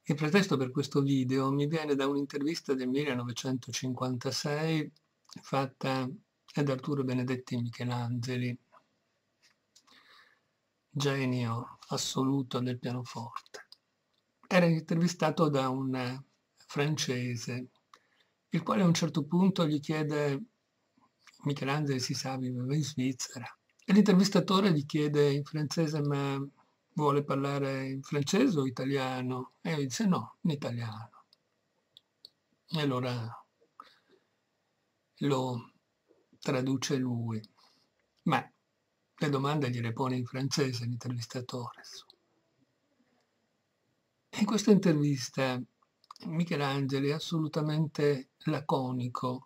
Il pretesto per questo video mi viene da un'intervista del 1956 fatta ad Arturo Benedetti Michelangeli, genio assoluto del pianoforte. Era intervistato da un francese, il quale a un certo punto gli chiede, Michelangelo si sa viveva in Svizzera, e l'intervistatore gli chiede in francese ma vuole parlare in francese o italiano? E lui dice no, in italiano. E allora lo traduce lui, ma le domande gliele pone in francese l'intervistatore. In questa intervista Michelangelo è assolutamente laconico,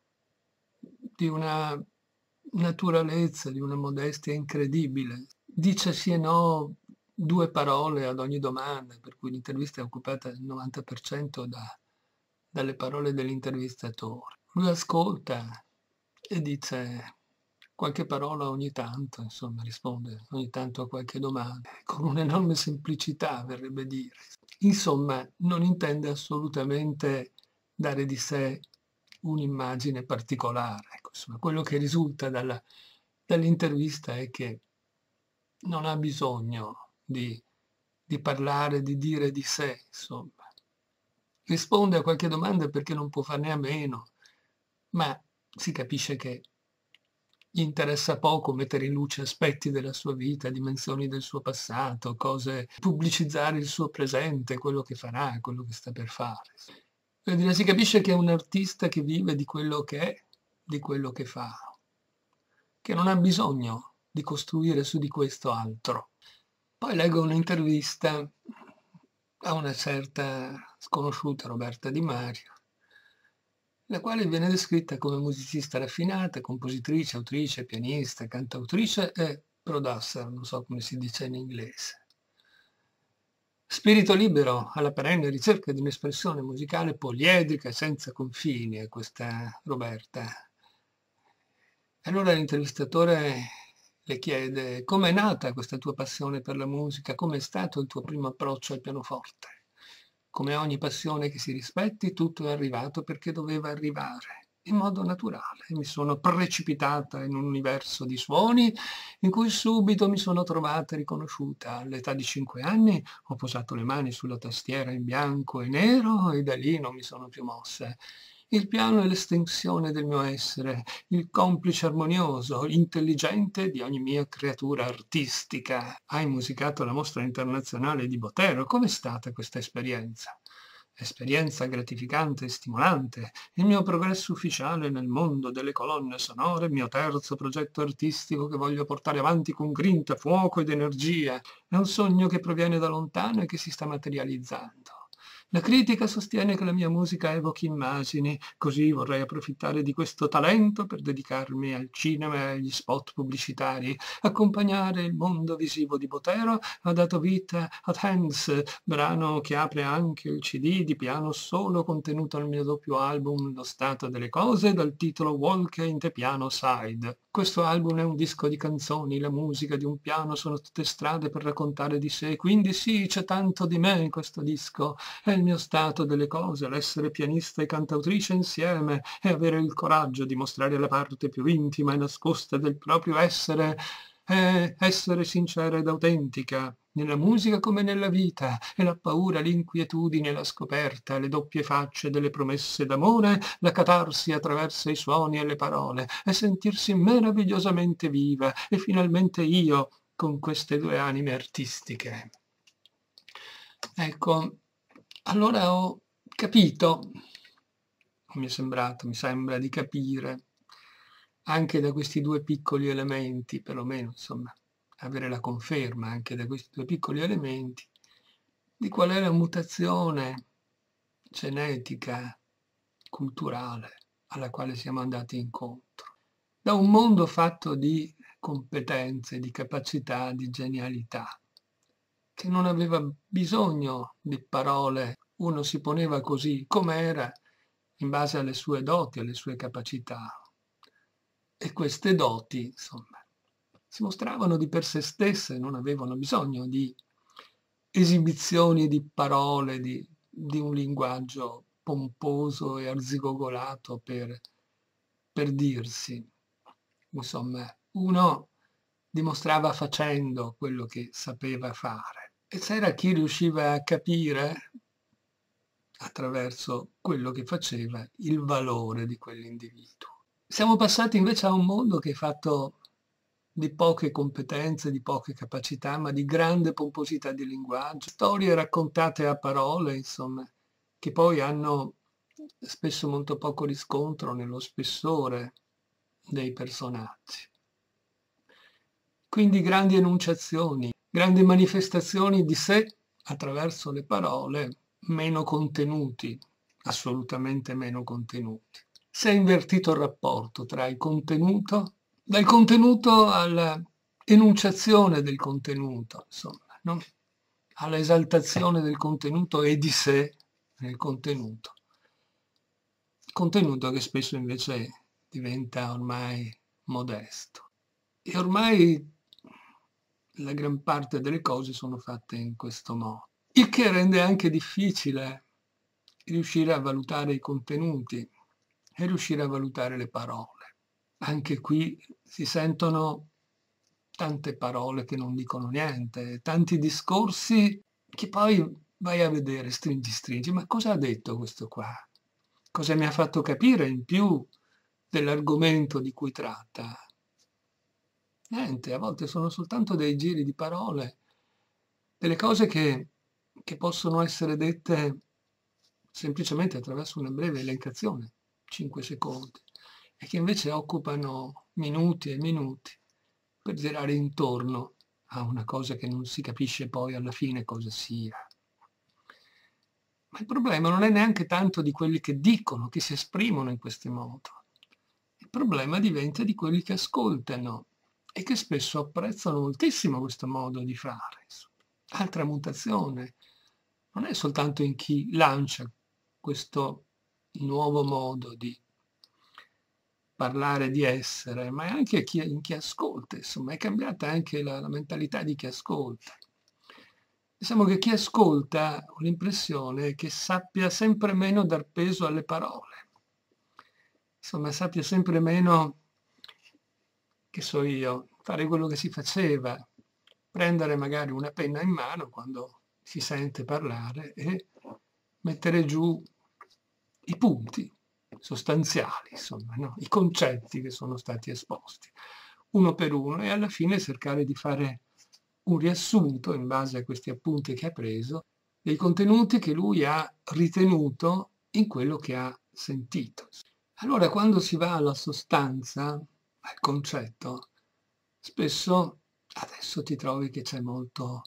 di una naturalezza, di una modestia incredibile. Dice sì e no 2 parole ad ogni domanda, per cui l'intervista è occupata il 90% dalle parole dell'intervistatore. Lui ascolta e dice qualche parola ogni tanto, insomma, risponde ogni tanto a qualche domanda, con un'enorme semplicità, verrebbe dire. Insomma, non intende assolutamente dare di sé un'immagine particolare. Ecco, insomma, quello che risulta dall'intervista è che non ha bisogno di parlare, di dire di sé, insomma. Risponde a qualche domanda perché non può farne a meno, ma si capisce che gli interessa poco mettere in luce aspetti della sua vita, dimensioni del suo passato, cose, pubblicizzare il suo presente, quello che farà, quello che sta per fare. Per dire, si capisce che è un artista che vive di quello che è, di quello che fa, che non ha bisogno di costruire su di questo altro. Poi leggo un'intervista a una certa sconosciuta Roberta Di Mario, la quale viene descritta come musicista raffinata, compositrice, autrice, pianista, cantautrice e producer, non so come si dice in inglese. Spirito libero alla perenne ricerca di un'espressione musicale poliedrica e senza confini, è questa Roberta. Allora l'intervistatore le chiede com'è nata questa tua passione per la musica, com'è stato il tuo primo approccio al pianoforte. Come ogni passione che si rispetti, tutto è arrivato perché doveva arrivare, in modo naturale. Mi sono precipitata in un universo di suoni in cui subito mi sono trovata riconosciuta. All'età di 5 anni ho posato le mani sulla tastiera in bianco e nero e da lì non mi sono più mossa. Il piano è l'estensione del mio essere, il complice armonioso, intelligente di ogni mia creatura artistica. Hai musicato la mostra internazionale di Botero. Com'è stata questa esperienza? Esperienza gratificante e stimolante, il mio progresso ufficiale nel mondo delle colonne sonore, il mio terzo progetto artistico che voglio portare avanti con grinta, fuoco ed energia. È un sogno che proviene da lontano e che si sta materializzando. La critica sostiene che la mia musica evochi immagini, così vorrei approfittare di questo talento per dedicarmi al cinema e agli spot pubblicitari. Accompagnare il mondo visivo di Botero ha dato vita a Hands, brano che apre anche il CD di piano solo contenuto nel mio doppio album Lo stato delle cose dal titolo Walk in the Piano Side. Questo album è un disco di canzoni, la musica di un piano sono tutte strade per raccontare di sé, quindi sì, c'è tanto di me in questo disco. È il mio stato delle cose, l'essere pianista e cantautrice insieme e avere il coraggio di mostrare la parte più intima e nascosta del proprio essere, è essere sincera ed autentica, nella musica come nella vita, e la paura, l'inquietudine, la scoperta, le doppie facce delle promesse d'amore, la catarsi attraverso i suoni e le parole, e sentirsi meravigliosamente viva, e finalmente io con queste 2 anime artistiche. Ecco, allora ho capito, mi è sembrato, mi sembra di capire, anche da questi 2 piccoli elementi, perlomeno, insomma, avere la conferma anche da questi 2 piccoli elementi, di qual è la mutazione genetica, culturale alla quale siamo andati incontro. Da un mondo fatto di competenze, di capacità, di genialità, che non aveva bisogno di parole, uno si poneva così com'era in base alle sue doti, alle sue capacità. E queste doti, insomma, si mostravano di per sé stesse, non avevano bisogno di esibizioni di parole, di un linguaggio pomposo e arzigogolato per dirsi. Insomma, uno dimostrava facendo quello che sapeva fare e c'era chi riusciva a capire attraverso quello che faceva il valore di quell'individuo. Siamo passati invece a un mondo che è fatto di poche competenze, di poche capacità, ma di grande pomposità di linguaggio, storie raccontate a parole, insomma, che poi hanno spesso molto poco riscontro nello spessore dei personaggi. Quindi grandi enunciazioni, grandi manifestazioni di sé attraverso le parole, meno contenuti, assolutamente meno contenuti. Si è invertito il rapporto tra il contenuto, dal contenuto all'enunciazione del contenuto, insomma, no? Alla esaltazione del contenuto e di sé nel contenuto. Contenuto che spesso invece diventa ormai modesto. E ormai la gran parte delle cose sono fatte in questo modo, il che rende anche difficile riuscire a valutare i contenuti e riuscire a valutare le parole. Anche qui si sentono tante parole che non dicono niente, tanti discorsi che poi vai a vedere, stringi, ma cosa ha detto questo qua? Cosa mi ha fatto capire in più dell'argomento di cui tratta? Niente, a volte sono soltanto dei giri di parole, delle cose che possono essere dette semplicemente attraverso una breve elencazione, 5 secondi, e che invece occupano minuti e minuti per girare intorno a una cosa che non si capisce poi alla fine cosa sia. Ma il problema non è neanche tanto di quelli che dicono, che si esprimono in questo modo. Il problema diventa di quelli che ascoltano e che spesso apprezzano moltissimo questo modo di fare. Altra mutazione non è soltanto in chi lancia questo nuovo modo di parlare, di essere, ma è anche in chi ascolta, insomma, è cambiata anche la mentalità di chi ascolta. Diciamo che chi ascolta ho l'impressione che sappia sempre meno dar peso alle parole, insomma sappia sempre meno, che so io, fare quello che si faceva, prendere magari una penna in mano quando si sente parlare e mettere giù i punti sostanziali, insomma, no? I concetti che sono stati esposti, uno per uno, e alla fine cercare di fare un riassunto in base a questi appunti che ha preso dei contenuti che lui ha ritenuto in quello che ha sentito. Allora, quando si va alla sostanza, al concetto, spesso adesso ti trovi che c'è molto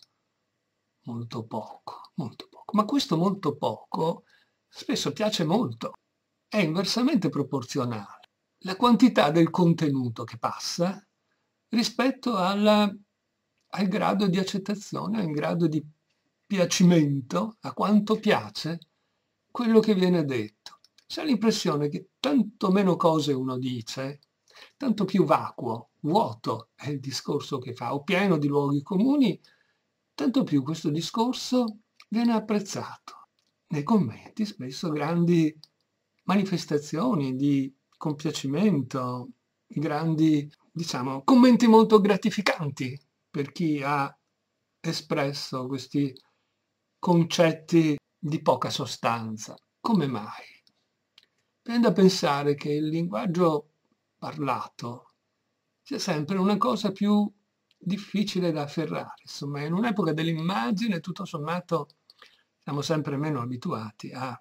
poco, molto poco. Ma questo molto poco spesso piace molto, è inversamente proporzionale. La quantità del contenuto che passa rispetto al grado di accettazione, al grado di piacimento, a quanto piace quello che viene detto. Si ha l'impressione che tanto meno cose uno dice, tanto più vacuo, vuoto è il discorso che fa, o pieno di luoghi comuni, tanto più questo discorso viene apprezzato. Nei commenti spesso grandi manifestazioni di compiacimento, grandi, diciamo, commenti molto gratificanti per chi ha espresso questi concetti di poca sostanza. Come mai? Viene da pensare che il linguaggio parlato sia sempre una cosa più difficile da afferrare. Insomma, in un'epoca dell'immagine, tutto sommato, siamo sempre meno abituati a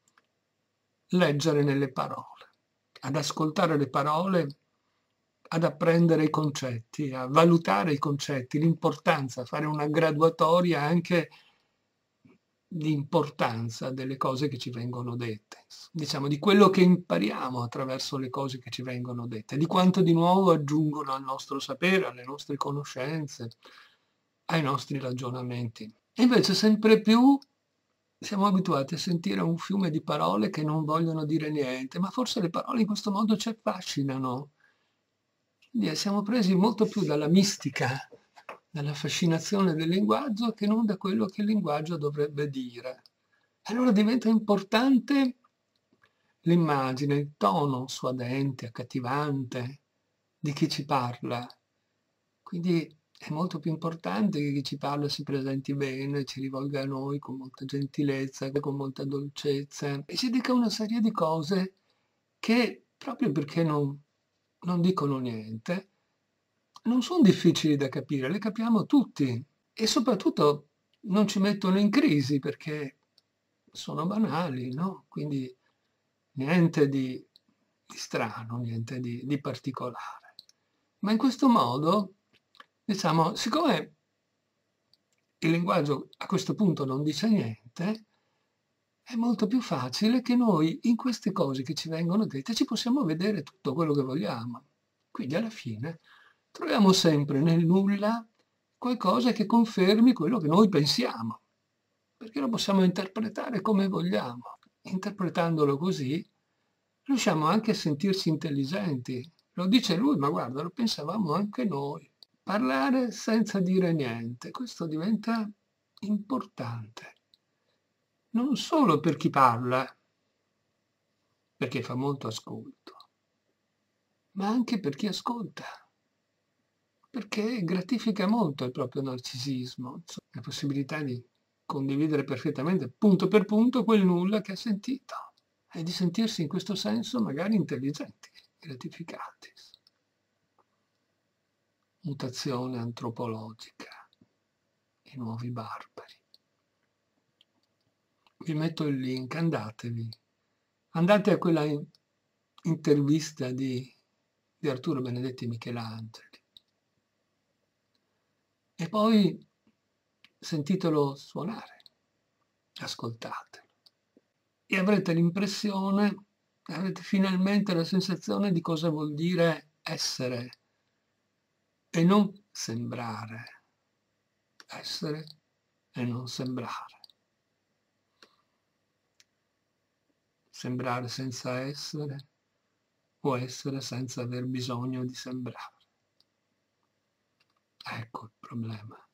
leggere nelle parole, ad ascoltare le parole, ad apprendere i concetti, a valutare i concetti, l'importanza, a fare una graduatoria anche di importanza delle cose che ci vengono dette, diciamo di quello che impariamo attraverso le cose che ci vengono dette, di quanto di nuovo aggiungono al nostro sapere, alle nostre conoscenze, ai nostri ragionamenti. E invece sempre più siamo abituati a sentire un fiume di parole che non vogliono dire niente, ma forse le parole in questo modo ci affascinano. Quindi siamo presi molto più dalla mistica dalla fascinazione del linguaggio che non da quello che il linguaggio dovrebbe dire. Allora diventa importante l'immagine, il tono suadente, accattivante di chi ci parla. Quindi è molto più importante che chi ci parla si presenti bene, ci rivolga a noi con molta gentilezza, con molta dolcezza e ci dica una serie di cose che, proprio perché non dicono niente, non sono difficili da capire, le capiamo tutti e soprattutto non ci mettono in crisi perché sono banali, no? Quindi niente di strano, niente di particolare. Ma in questo modo, diciamo, siccome il linguaggio a questo punto non dice niente, è molto più facile che noi in queste cose che ci vengono dette ci possiamo vedere tutto quello che vogliamo. Quindi alla fine troviamo sempre nel nulla qualcosa che confermi quello che noi pensiamo, perché lo possiamo interpretare come vogliamo. Interpretandolo così riusciamo anche a sentirci intelligenti. Lo dice lui, ma guarda, lo pensavamo anche noi. Parlare senza dire niente, questo diventa importante. Non solo per chi parla, perché fa molto ascolto, ma anche per chi ascolta, perché gratifica molto il proprio narcisismo, la possibilità di condividere perfettamente, punto per punto, quel nulla che ha sentito e di sentirsi in questo senso magari intelligenti, gratificati. Mutazione antropologica, i nuovi barbari. Vi metto il link, andatevi. Andate a quella intervista di Arturo Benedetti Michelangeli e poi sentitelo suonare, ascoltatelo e avrete l'impressione, avrete finalmente la sensazione di cosa vuol dire essere e non sembrare, essere e non sembrare. Sembrare senza essere o essere senza aver bisogno di sembrare. Ecco il problema.